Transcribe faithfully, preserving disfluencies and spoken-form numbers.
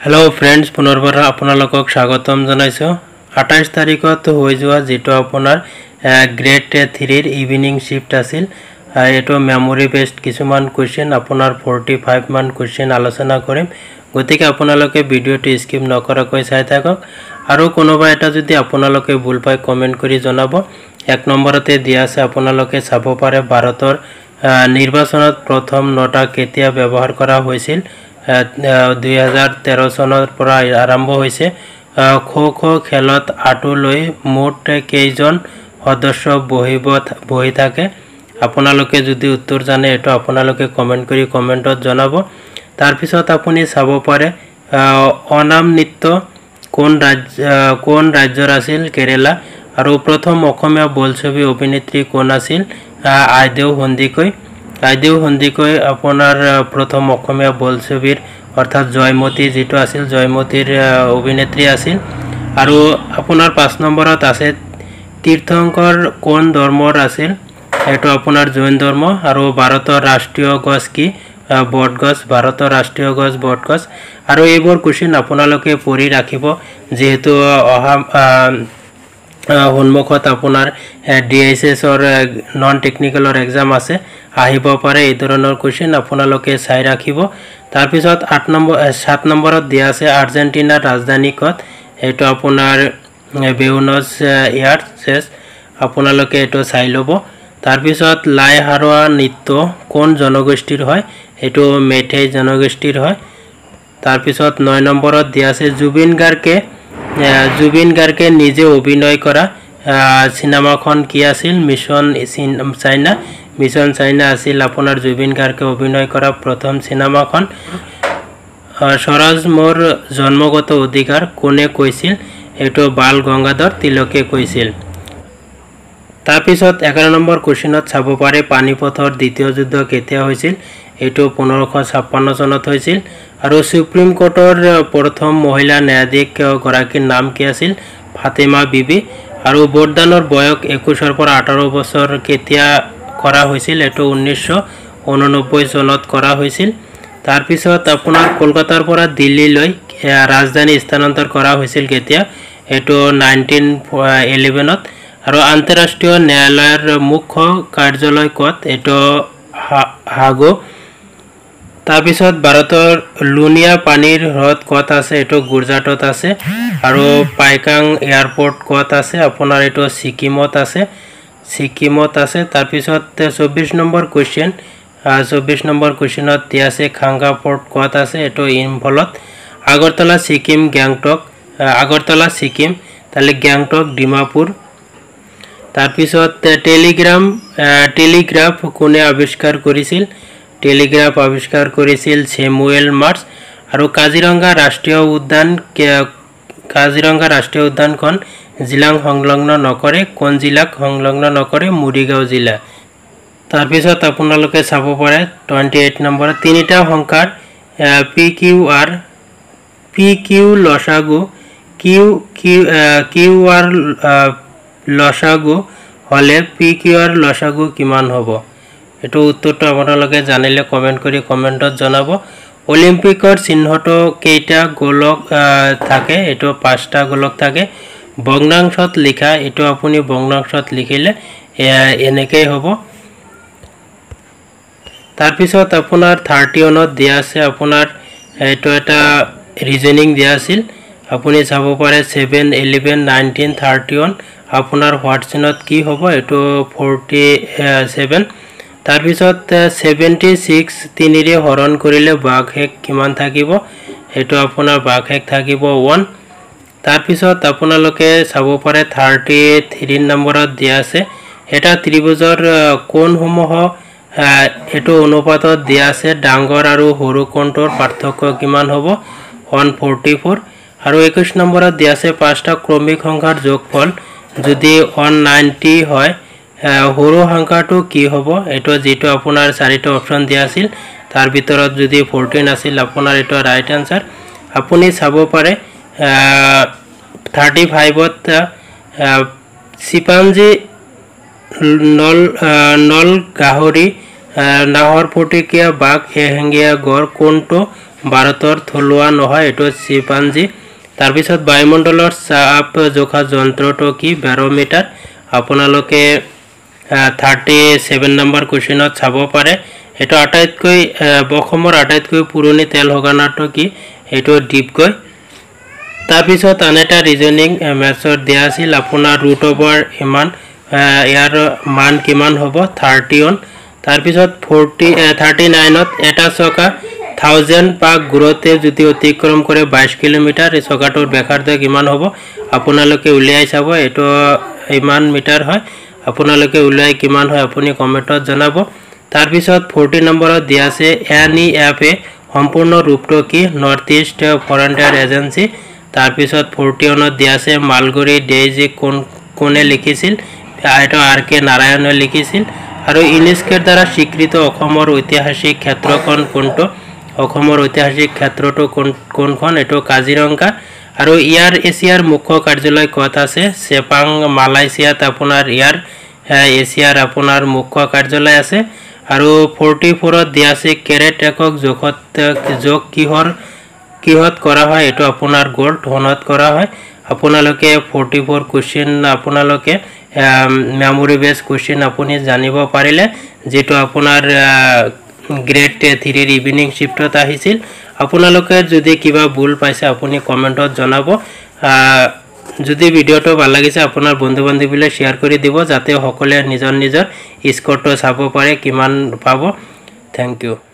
hello friends पुनर्बार आपनालोকক स्वागतम जनाइছো अट्ठाईस तारिखत হৈ যোৱা যেটো আপোনাৰ গ্ৰেড थ्री ৰ ইভিনিং শিফট আছিল এটো মেমৰি বেসড কিছুমান কোৱেশ্চন আপোনাৰ पैंतालीस মান কোৱেশ্চন আলোচনা কৰিম গতিকে আপোনালোকে ভিডিওটো স্কিপ নকৰাকৈ চাই থাকক আৰু কোনোবা এটা যদি আপোনালোকে ভুল পাই কমেন্ট কৰি জনাব এক নম্বৰতে দিয়া আছে আপোনালোকে চাব পাৰে ভাৰতৰ নিৰ্বাচনত প্ৰথম নটা কেতিয়া ব্যৱহাৰ কৰা হৈছিল দুই হাজাৰ তেৰ চনৰ পৰা আৰম্ভ হৈছে খো খো খেলত আটুলৈ মুঠ কেইজন সদস্য বহিব বহি থাকে আপোনালোকে যদি উত্তৰ জানে এটো আপোনালোকে কমেন্ট কৰি কমেন্টত জনাব তাৰ পিছত আপুনি চাব পাৰে অনাম নৃত্য কোন ৰাজ্য কোন ৰাজ্যৰ আছিল কেৰালা আৰু প্ৰথম অসমীয়া বোলছবি অভিনেত্ৰী কোন আছিল আইদেউ সন্দিকৈ আইদেউ সন্দিকৈ আপোনাৰ প্ৰথম অসমীয়া বোলছবিৰ অৰ্থাৎ জয়মতী যেটো আছিল জয়মতীৰ অভিনেত্ৰী আছিল আৰু আপোনাৰ পাঁচ নম্বৰত আছে তীৰ্থংকৰ কোন ধৰ্মৰ আছিল এটো আপোনাৰ জৈন ধৰ্ম আৰু ভাৰতৰ ৰাষ্ট্ৰীয় গছ কি বটগছ ভাৰতৰ ৰাষ্ট্ৰীয় গছ বটগছ আৰু এইবোৰ কোৱেশ্চন আপোনালোকে পঢ়ি ৰাখিব যেহেতু অহা হনমুখত আপোনাৰ ডিএসএস অৰ নন টেকনিক্যালৰ एग्जाम আছে আহিব পাৰে এই ধৰণৰ কোৱেশ্চন আপোনালোকে চাই ৰাখিব তাৰ পিছত আঠ নম্বৰ সাত নম্বৰত দিয়া আছে আৰ্জেন্টিনাৰ ৰাজধানী কত এটো আপোনাৰ বেউনছ এয়াৰছ আপোনালোকে এটো চাই লব তাৰ পিছত লাই হাৰোৱা নৃত্য কোন জনগোষ্ঠীৰ হয় এটো মেথৈ জনগোষ্ঠীৰ হয় তাৰ পিছত নয় নম্বৰত দিয়া আছে জুবিন গাৰ্গে জুবিন গাৰ্গে নিজে অভিনয় কৰা সিনেমাখন কি আছিল মিশন চাইনা মিশন চাইনা আছিল আপোনাৰ জুবিন গাৰ্গে অভিনয় কৰা প্ৰথম সিনেমাখন স্বৰাজ মোৰ জন্মগত অধিকাৰ কোনে কৈছিল এটো বাল গংগাধৰ তিলকে কৈছিল তাৰ পিছত এগারো নম্বৰ কোৱেশ্চনত চাব পাৰে পানিপথৰ দ্বিতীয় যুদ্ধ কেতিয়া হৈছিল এটো পোন্ধৰশ ছাপ্পান্ন চনত হৈছিল আৰু সুপ্ৰিম কোৰ্টৰ প্ৰথম মহিলা ন্যায়াধীশ গৰাকীৰ নাম কি আছিল ফাতেমা বিবি আৰু ভোটদানৰ বয়স একুশ ৰ পৰা আঠারো বছৰ কেতিয়া কৰা হৈছিল এটো ঊনৈছশ ঊননব্বৈ চনত কৰা হৈছিল তাৰ পিছত আপোনাৰ কলকাতাৰ পৰা দিল্লীলৈ ৰাজধানী স্থানান্তৰ কৰা হৈছিল কেতিয়া এটো নাইনটিন ইলেভেন ত আৰু আন্তঃৰাষ্ট্ৰীয় ন্যায়ালয়ৰ মুখ্য কাৰ্যালয় কত এটো হাগো তাৰ পিছত ভাৰতৰ লুনিয়া পানীৰ হ্ৰদ কত আছে এটো গুজৰাটত আছে আৰু পাইকাং এয়াৰপোৰ্ট কত আছে আপোনাৰ এটো সিকিমত আছে সিকিমত আছে তাৰ পিছত চৌবিশ নম্বৰ কোৱেশ্চন চৌবিশ নম্বৰ কোৱেশ্চনত দিয়া আছে খাংগা পোৰ্ট কত আছে এটো ইম্ফলত আগৰতলা সিকিম গ্যাংটক আগৰতলা সিকিম তালে গ্যাংটক ডিমাপুৰ তাৰ পিছত টেলিগ্ৰাম টেলিগ্ৰাফ কোনে আৱিষ্কাৰ কৰিছিল টেলিগ্ৰাফ আৱিষ্কাৰ কৰিছিল স্যামুৱেল মাৰ্ছ আৰু কাজিৰঙা ৰাষ্ট্ৰীয় উদ্যান কাজিৰঙা ৰাষ্ট্ৰীয় উদ্যানখন জিলাং সংলগ্ন নকৰে কোন জিলাক সংলগ্ন নকৰে মুৰিগাঁও জিলা তাৰ পিছত আপোনালোকে চাব পাৰে আঠাইশ নম্বৰ তিনিটা সংখ্যাৰ P Q R P Q লসাগু কিউ কিউ আৰ লসাগু হলে পি কিউ আৰ লসাগু কিমান হ'ব এটো উত্তৰটো আপোনালোকে জানিলে কমেন্ট কৰি কমেন্টত জনাব অলিম্পিকৰ চিহ্নটো কেইটা গোলক থাকে এটো পাঁচটা গোলক থাকে ভগ্নাংশত লিখা এটো আপুনি ভগ্নাংশত লিখিলে এনেকৈ হ'ব তাৰ পিছত আপোনাৰ ত্ৰিশ নত দিয়া আছে আপোনাৰ এটো এটা ৰিজনিং দিয়া আছিল আপুনি চাব পাৰে seven eleven nineteen thirty-one আপোনাৰ হোৱাটছনত কি হ'ব এটো forty-seven তাৰ পিছত seventy-six তিনিৰে হৰণ কৰিলে ভাগশেষ কিমান থাকিব এটো আপোনাৰ ভাগশেষ থাকিব one তাৰ পিছত আপোনালোকে চাব পাৰে thirty-three নম্বৰত দিয়া আছে এটা ত্ৰিভুজৰ কোণসমূহ এটো অনুপাতত দিয়া আছে ডাঙৰ আৰু সৰু কোণৰ পাৰ্থক্য কিমান হ'ব one forty-four আৰু একৈশ নম্বৰত দিয়া আছে পাঁচটা ক্ৰমিক সংখ্যাৰ যোগফল যদি one ninety হয় সৰু সংখ্যাটো কি হ'ব এটো যেটো আপোনাৰ চাৰিটা অপচন দিয়া আছিল তাৰ ভিতৰত যদি fourteen আছিল আপোনাৰ এটো ৰাইট আনসাৰ আপুনি চাব পাৰে thirty-five ত চিপাঞ্জি নল নল গাহৰি নাহৰ ফটিকিয়া বাঘ এহেঙ্গিয়া গড় কোনটো ভাৰতৰ থলুৱা নহয় এটো চিম্পাঞ্জি তাৰ পিছত বায়ুমণ্ডলৰ চাপ জোখা যন্ত্ৰটো কি বেৰোমিটাৰ আপোনালোকে thirty-seven নম্বৰ কোৱেশ্চনত চাব পাৰে এটো আটাইতকৈ বখমৰ আটাইতকৈ পুৰণি তেল হগানাটো কি এটো ডিপকৈ তাৰ পিছত আনেটা ৰিজনিং মেথছৰ দিয়া আছিল আপোনাৰ ৰুট ওভাৰ ইমান ইয়াৰ মান কিমান হ'ব thirty-one তাৰ পিছত forty thirty-nine ত এটা চকা one thousand পাক ঘূৰতে যদি অতিক্ৰম কৰে twenty কিলোমিটাৰ এই চকাটোৰ ব্যাসাৰ্ধ কিমান হ'ব আপোনালোকে উলিয়াই চাব এটো ইমান মিটাৰ হয় আপোনালোকে উলিয়াই কিমান হয় আপুনি কমেন্টত জনাব তাৰ পিছত forty নম্বৰত দিয়া আছে N E F A সম্পূৰ্ণ ৰূপটো কি নৰ্থ ইষ্ট ফ্ৰন্টিয়াৰ এজেন্সি তাৰ পিছত forty-one ত দিয়া আছে মালগুৰি ডেইজি কোন কোনে লিখিছিল এটা আৰ কে নাৰায়ণে লিখিছিল আৰু ইউনেস্কোৰ দ্বাৰা স্বীকৃত অসমৰ ঐতিহাসিক ক্ষেত্ৰখন কোনটো অসমৰ ঐতিহাসিক ক্ষেত্ৰটো কোন কোনখন এটো কাজিৰঙা আৰু ইয়াৰ এছিয়াৰ মুখ্য কাৰ্যালয় ক'ত আছে চেপাং মালয়েছিয়াত আপোনাৰ ইয়াৰ এছিয়াৰ আপোনাৰ মুখ্য কাৰ্যালয় আছে আৰু forty-four ত দিয়া আছে কেৰেট একক জোখত যোগ কিহৰ কিহত কৰা হয় এটো আপোনাৰ গোল্ড ধনত কৰা হয় আপোনালোকে forty-four কোৱেশ্চন আপোনালোকে মেমৰি বেস কোৱেশ্চন আপুনি জানিব পাৰিলে যেটো আপোনাৰ গ্ৰেড three ৰ ইভিনিং শিফটত আহিছিল আপোনালোকে যদি কিবা ভুল পাইছে আপুনি কমেন্টত জনাব যদি ভিডিওটো ভাল লাগিছে আপোনাৰ বন্ধু বান্ধৱীলৈ শেয়াৰ কৰি দিব যাতে সকলোৱে নিজৰ নিজৰ স্কোৰটো চাব পাৰে কিমান পাব থ্যাংক ইউ